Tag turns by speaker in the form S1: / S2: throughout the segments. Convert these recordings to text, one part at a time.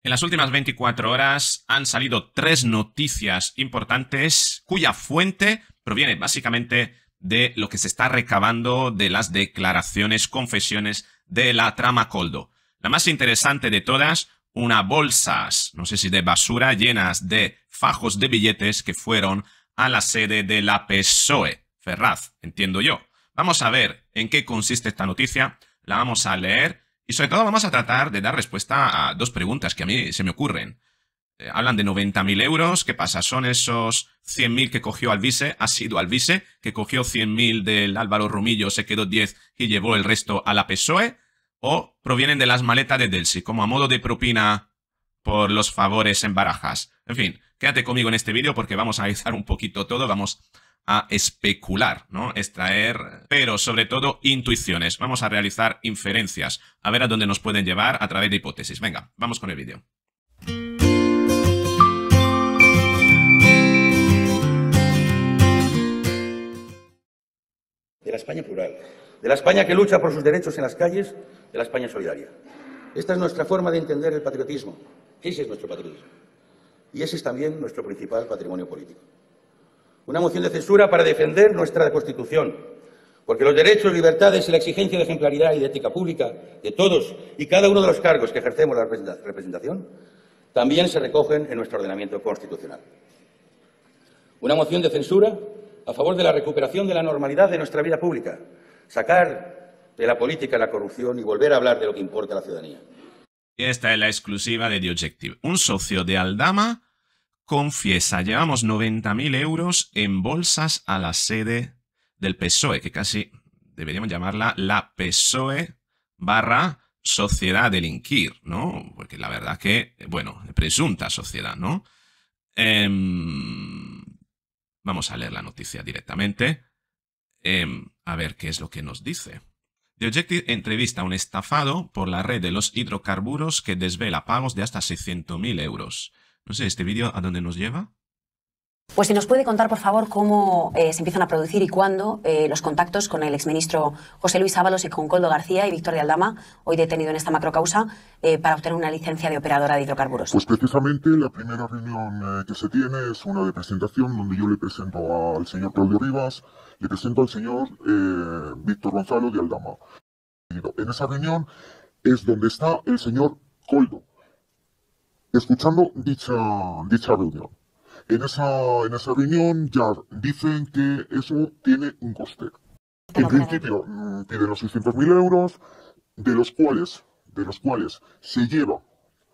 S1: En las últimas 24 horas han salido 3 noticias importantes cuya fuente proviene básicamente de lo que se está recabando de las declaraciones, confesiones de la trama Koldo. La más interesante de todas, unas bolsas, no sé si de basura, llenas de fajos de billetes que fueron a la sede de la PSOE, Ferraz, entiendo yo. Vamos a ver en qué consiste esta noticia, la vamos a leer y sobre todo vamos a tratar de dar respuesta a 2 preguntas que a mí se me ocurren. Hablan de 90.000 euros, ¿qué pasa? ¿Son esos 100.000 que cogió Alvise? ¿Ha sido Alvise que cogió 100.000 del Álvaro Romillo, se quedó 10 y llevó el resto a la PSOE? ¿O provienen de las maletas de Delsi, como a modo de propina por los favores en Barajas? En fin, quédate conmigo en este vídeo porque vamos a analizar un poquito todo, vamos a especular, ¿no? Extraer, pero sobre todo intuiciones. Vamos a realizar inferencias, a ver a dónde nos pueden llevar a través de hipótesis. Venga, vamos con el vídeo.
S2: De la España plural, de la España que lucha por sus derechos en las calles, de la España solidaria. Esta es nuestra forma de entender el patriotismo. Ese es nuestro patriotismo. Y ese es también nuestro principal patrimonio político. Una moción de censura para defender nuestra Constitución, porque los derechos, libertades y la exigencia de ejemplaridad y de ética pública de todos y cada uno de los cargos que ejercemos la representación también se recogen en nuestro ordenamiento constitucional. Una moción de censura a favor de la recuperación de la normalidad de nuestra vida pública, sacar de la política la corrupción y volver a hablar de lo que importa a la ciudadanía.
S1: Y esta es la exclusiva de The Objective. Un socio de Aldama confiesa, llevamos 90.000 euros en bolsas a la sede del PSOE, que casi deberíamos llamarla la PSOE / Sociedad Delinquir, ¿no? Porque la verdad que, bueno, presunta sociedad, ¿no? Vamos a leer la noticia directamente. A ver qué es lo que nos dice. The Objective entrevista a un estafado por la red de los hidrocarburos que desvela pagos de hasta 600.000 euros. No sé, ¿este vídeo a dónde nos lleva?
S3: Pues si nos puede contar, por favor, cómo se empiezan a producir y cuándo los contactos con el exministro José Luis Ábalos y con Koldo García y Víctor de Aldama, hoy detenido en esta macrocausa, para obtener una licencia de operadora de hidrocarburos.
S4: Pues precisamente la primera reunión que se tiene es una de presentación donde yo le presento al señor Claudio Rivas, le presento al señor Víctor Gonzalo de Aldama. En esa reunión es donde está el señor Koldo, escuchando dicha reunión. En esa reunión ya dicen que eso tiene un coste. En principio piden los 600.000 euros, de los cuales se lleva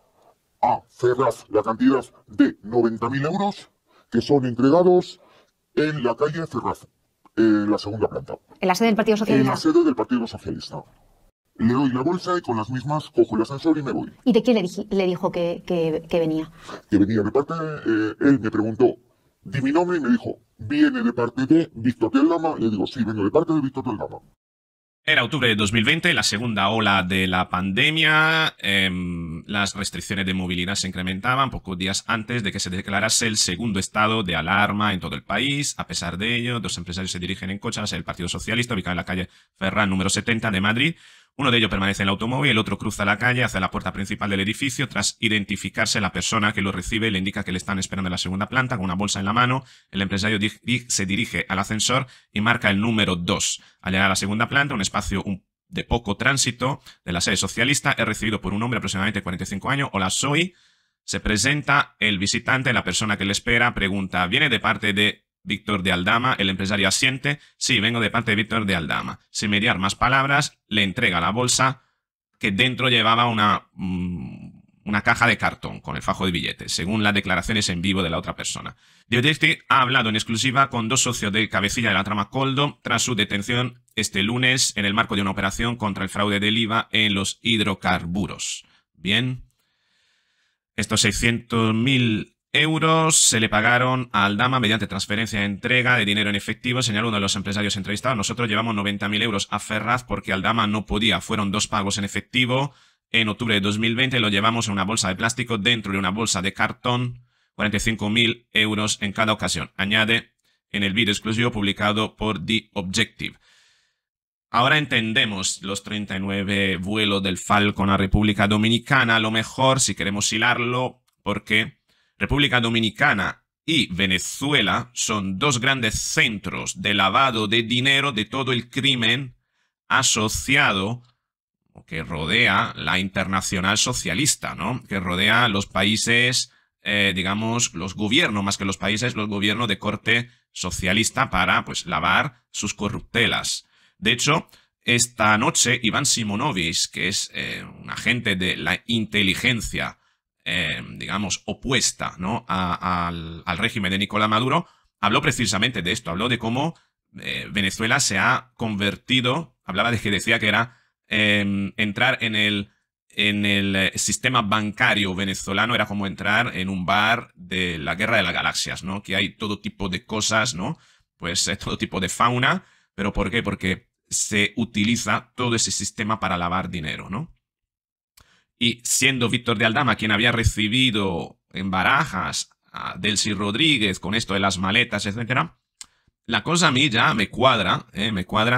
S4: a Ferraz la cantidad de 90.000 euros que son entregados en la calle Ferraz, en la segunda planta.
S5: ¿En la sede del Partido Socialista?
S4: En la sede del Partido Socialista. Le doy la bolsa y con las mismas cojo el ascensor y me voy.
S5: ¿Y de quién le dijo que venía?
S4: Que venía de parte, él me preguntó, di mi nombre y me dijo, ¿viene de parte de Víctor de Aldama? Le digo, sí, vengo de parte de Víctor de Aldama.
S1: Era octubre de 2020, la segunda ola de la pandemia. Las restricciones de movilidad se incrementaban pocos días antes de que se declarase el segundo estado de alarma en todo el país. A pesar de ello, 2 empresarios se dirigen en coche hacia el Partido Socialista, ubicado en la calle Ferran número 70 de Madrid. Uno de ellos permanece en el automóvil, el otro cruza la calle hacia la puerta principal del edificio. Tras identificarse, la persona que lo recibe le indica que le están esperando en la segunda planta con una bolsa en la mano. El empresario se dirige al ascensor y marca el número 2. Al llegar a la segunda planta, un espacio de poco tránsito de la sede socialista, es recibido por un hombre de aproximadamente 45 años. Hola, soy. Se presenta el visitante, la persona que le espera, pregunta, ¿viene de parte de Víctor de Aldama? El empresario asiente. Sí, vengo de parte de Víctor de Aldama. Sin mediar más palabras, le entrega la bolsa que dentro llevaba una caja de cartón con el fajo de billetes, según las declaraciones en vivo de la otra persona. The Objective ha hablado en exclusiva con 2 socios de cabecilla de la trama Koldo tras su detención este lunes en el marco de una operación contra el fraude del IVA en los hidrocarburos. Bien. Estos 600.000 euros se le pagaron a Aldama mediante transferencia de entrega de dinero en efectivo, señaló uno de los empresarios entrevistados. Nosotros llevamos 90.000 euros a Ferraz porque Aldama no podía. Fueron 2 pagos en efectivo. En octubre de 2020 lo llevamos en una bolsa de plástico dentro de una bolsa de cartón. 45.000 euros en cada ocasión. Añade en el vídeo exclusivo publicado por The Objective. ahora entendemos los 39 vuelos del Falcon a República Dominicana, a lo mejor, si queremos hilarlo, porque República Dominicana y Venezuela son dos grandes centros de lavado de dinero de todo el crimen asociado que rodea la internacional socialista, ¿no? Que rodea los países, digamos, los gobiernos, más que los países, los gobiernos de corte socialista para, pues, lavar sus corruptelas. De hecho, esta noche Iván Simonovic, que es un agente de la inteligencia, digamos, opuesta, ¿no? al régimen de Nicolás Maduro, habló precisamente de esto, habló de cómo Venezuela se ha convertido, hablaba de que decía que era entrar en el sistema bancario venezolano era como entrar en un bar de la Guerra de las Galaxias, ¿no? Que hay todo tipo de cosas, ¿no? Pues todo tipo de fauna, pero ¿por qué? Porque se utiliza todo ese sistema para lavar dinero, ¿no? Y siendo Víctor de Aldama quien había recibido en Barajas a Delcy Rodríguez con esto de las maletas, etcétera, la cosa a mí ya me cuadra en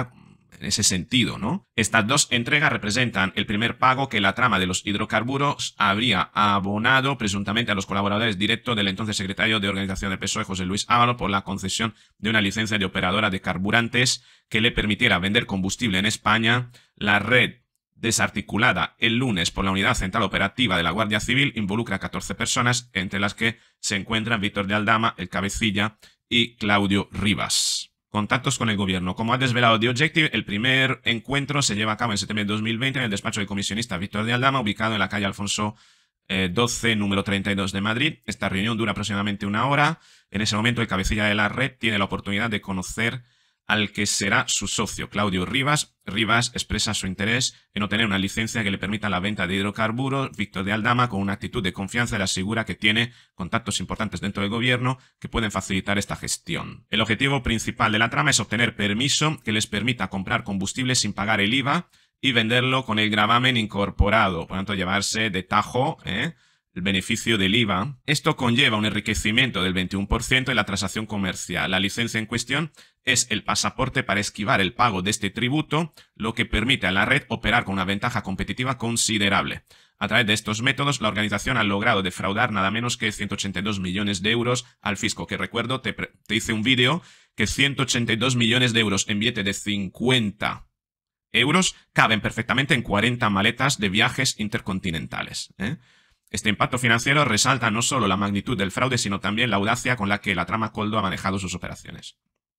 S1: ese sentido, ¿no? Estas dos entregas representan el primer pago que la trama de los hidrocarburos habría abonado presuntamente a los colaboradores directos del entonces secretario de Organización del PSOE, José Luis Ábalos, por la concesión de una licencia de operadora de carburantes que le permitiera vender combustible en España. La red desarticulada el lunes por la Unidad Central Operativa de la Guardia Civil involucra a 14 personas, entre las que se encuentran Víctor de Aldama, el cabecilla, y Claudio Rivas. Contactos con el gobierno. Como ha desvelado The Objective, el primer encuentro se lleva a cabo en septiembre de 2020 en el despacho del comisionista Víctor de Aldama, ubicado en la calle Alfonso 12, número 32 de Madrid. Esta reunión dura aproximadamente 1 hora. En ese momento, el cabecilla de la red tiene la oportunidad de conocer al que será su socio, Claudio Rivas. Rivas expresa su interés en obtener una licencia que le permita la venta de hidrocarburos. Víctor de Aldama, con una actitud de confianza, le asegura que tiene contactos importantes dentro del gobierno que pueden facilitar esta gestión. El objetivo principal de la trama es obtener permiso que les permita comprar combustible sin pagar el IVA y venderlo con el gravamen incorporado, por lo tanto llevarse de tajo el beneficio del IVA. Esto conlleva un enriquecimiento del 21% en la transacción comercial. La licencia en cuestión es el pasaporte para esquivar el pago de este tributo, lo que permite a la red operar con una ventaja competitiva considerable. A través de estos métodos, la organización ha logrado defraudar nada menos que 182 millones de euros al fisco, que recuerdo, te hice un vídeo que 182 millones de euros en billete de 50 euros caben perfectamente en 40 maletas de viajes intercontinentales, Este impacto financiero resalta no solo la magnitud del fraude, sino también la audacia con la que la trama Koldo ha manejado sus operaciones.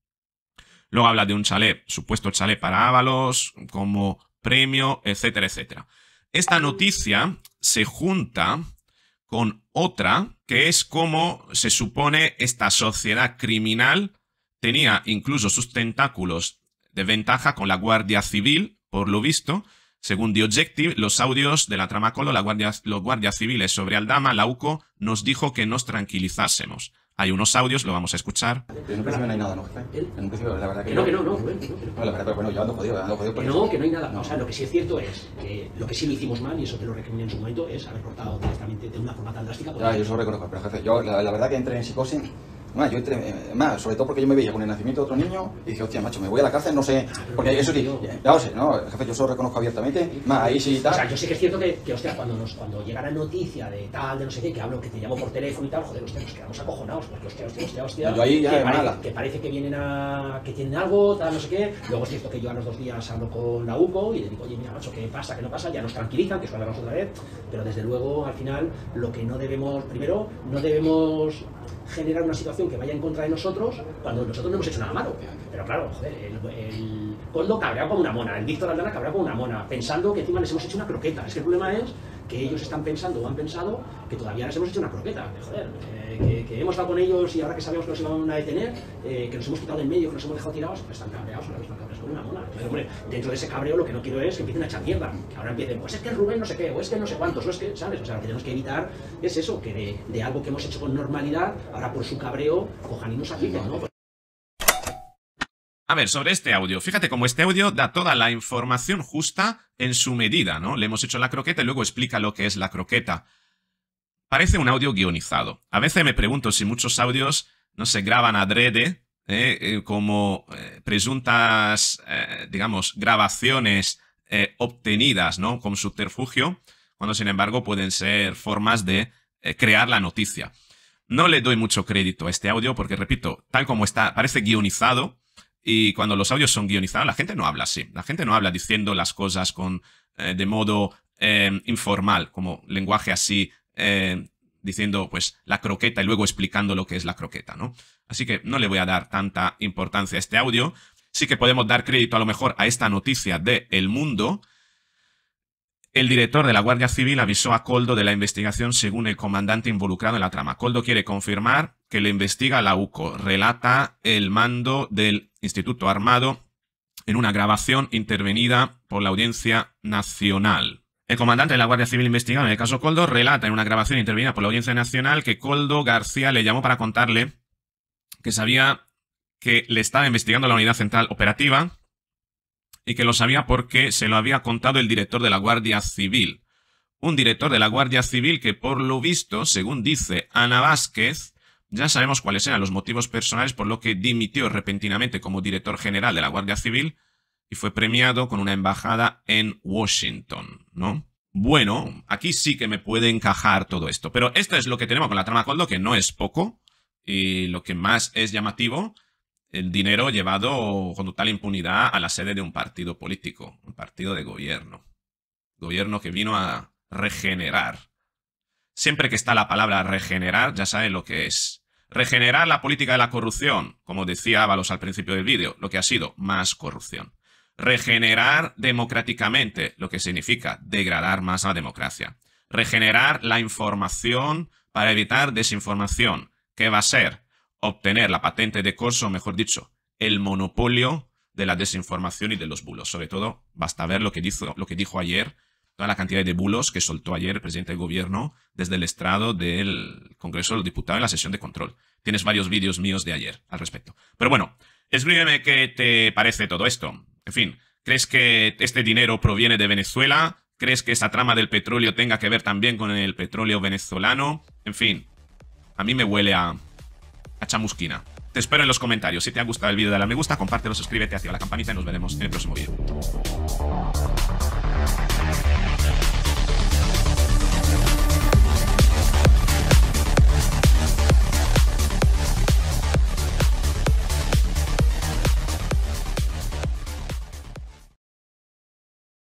S1: Luego habla de un chalet, supuesto chalet para Ábalos, como premio, etcétera, etcétera. Esta noticia se junta con otra, que es cómo se supone esta sociedad criminal tenía incluso sus tentáculos de ventaja con la Guardia Civil, por lo visto. Según The Objective, los audios de la trama Koldo, los guardias civiles sobre Aldama, la UCO, nos dijo que nos tranquilizásemos. Hay unos audios, lo vamos a escuchar.
S6: En un principio no hay nada, ¿no, jefe? En un principio, la verdad que
S7: no.
S6: No, la verdad, pero bueno, yo ando jodido.
S7: Que no hay nada. No. O sea, lo que sí es cierto es que lo que sí lo hicimos mal, y eso te lo recriminé en su momento, es haber cortado directamente de una forma tan drástica.
S6: Ya, yo eso lo reconozco, pero jefe, yo la verdad que entré en psicosis. Yo entré, sobre todo porque yo me veía con el nacimiento de otro niño y dije, hostia, macho, me voy a la cárcel, no sé, porque eso sí, ya lo sé, ¿no? Jefe, yo eso lo reconozco abiertamente, ahí sí tal.
S7: O sea, yo sé que es cierto que hostia, cuando llega la noticia de tal, de no sé qué, que hablo, que te llamo por teléfono y tal, joder, hostia, nos quedamos acojonados, porque hostia,
S6: yo ahí ya
S7: que parece que vienen que tienen algo, tal, no sé qué. Luego es cierto que yo a los 2 días hablo con la UCO y le digo, oye, mira, macho, ¿qué pasa, qué no pasa? Ya nos tranquilizan, que eso hablamos otra vez, pero desde luego, al final, lo que no debemos, primero, no debemos generar una situación que vaya en contra de nosotros cuando nosotros no hemos hecho nada malo. Pero claro, joder, el Koldo cabreado como una mona, el Víctor Aldama cabreado como una mona, pensando que encima les hemos hecho una croqueta. Es que el problema es que ellos están pensando o han pensado que todavía les hemos hecho una croqueta. Joder, que hemos estado con ellos y ahora que sabemos que nos iban a detener, que nos hemos quitado del medio, que nos hemos dejado tirados, pues están cabreados, ahora mismo cabreados como una mona. Entonces, hombre, dentro de ese cabreo lo que no quiero es que empiecen a echar mierda, que ahora empiecen, pues es que el Rubén no sé qué, o es que no sé cuántos, o es que, ¿sabes? O sea, lo que tenemos que evitar es eso, que de algo que hemos hecho con normalidad, ahora por su cabreo, cojan y nos apliquen, ¿no?
S1: A ver, sobre este audio, fíjate cómo este audio da toda la información justa en su medida, ¿no? Le hemos hecho la croqueta y luego explica lo que es la croqueta. Parece un audio guionizado. A veces me pregunto si muchos audios no se graban adrede como presuntas, digamos, grabaciones obtenidas, ¿no?, con subterfugio, cuando sin embargo pueden ser formas de crear la noticia. No le doy mucho crédito a este audio porque, repito, tal como está, parece guionizado, y cuando los audios son guionizados, la gente no habla así. La gente no habla diciendo las cosas de modo informal, como lenguaje así, diciendo pues la croqueta y luego explicando lo que es la croqueta, ¿no? Así que no le voy a dar tanta importancia a este audio. Sí que podemos dar crédito a lo mejor a esta noticia de El Mundo. El director de la Guardia Civil avisó a Koldo de la investigación según el comandante involucrado en la trama. Koldo quiere confirmar que le investiga la UCO, relata el mando del Instituto Armado en una grabación intervenida por la Audiencia Nacional. El comandante de la Guardia Civil investigado en el caso Koldo relata en una grabación intervenida por la Audiencia Nacional que Koldo García le llamó para contarle que sabía que le estaba investigando la Unidad Central Operativa y que lo sabía porque se lo había contado el director de la Guardia Civil. Un director de la Guardia Civil que, por lo visto, según dice Ana Vázquez, ya sabemos cuáles eran los motivos personales por lo que dimitió repentinamente como director general de la Guardia Civil y fue premiado con una embajada en Washington, ¿no? Bueno, aquí sí que me puede encajar todo esto, pero esto es lo que tenemos con la trama Koldo, que no es poco, y lo que más es llamativo, el dinero llevado con total impunidad a la sede de un partido político, un partido de gobierno. Gobierno que vino a regenerar. Siempre que está la palabra regenerar, ya saben lo que es. Regenerar la política de la corrupción, como decía Ábalos al principio del vídeo, lo que ha sido más corrupción. Regenerar democráticamente, lo que significa degradar más a la democracia. Regenerar la información para evitar desinformación. ¿Qué va a ser? Obtener la patente de corso, mejor dicho, el monopolio de la desinformación y de los bulos. Sobre todo, basta ver lo que dijo ayer, toda la cantidad de bulos que soltó ayer el presidente del gobierno desde el estrado del Congreso de los Diputados en la sesión de control. Tienes varios vídeos míos de ayer al respecto. Pero bueno, escríbeme qué te parece todo esto. En fin, ¿crees que este dinero proviene de Venezuela? ¿Crees que esa trama del petróleo tenga que ver también con el petróleo venezolano? En fin, a mí me huele a chamusquina. Te espero en los comentarios. Si te ha gustado el vídeo, dale a me gusta, compártelo, suscríbete, activa la campanita y nos veremos en el próximo vídeo.